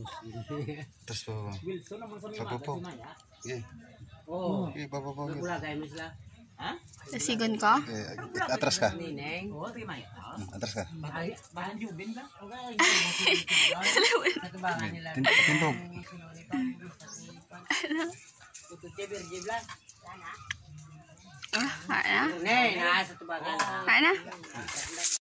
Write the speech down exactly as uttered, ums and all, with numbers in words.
Terus po. Bawa po. Iya. Oh. Iya, bawa po. Pula kayo misla. Ha? Sigon ko? Eh, atras ka. Nineng. Oh, timay. Atras ka. Bahay, bahan jubin ba? Okay. Satu bahan nila. Tindog. Tutu cebir jibla. Ah, kaya na? Nih, nah satu bahan. Kaya na?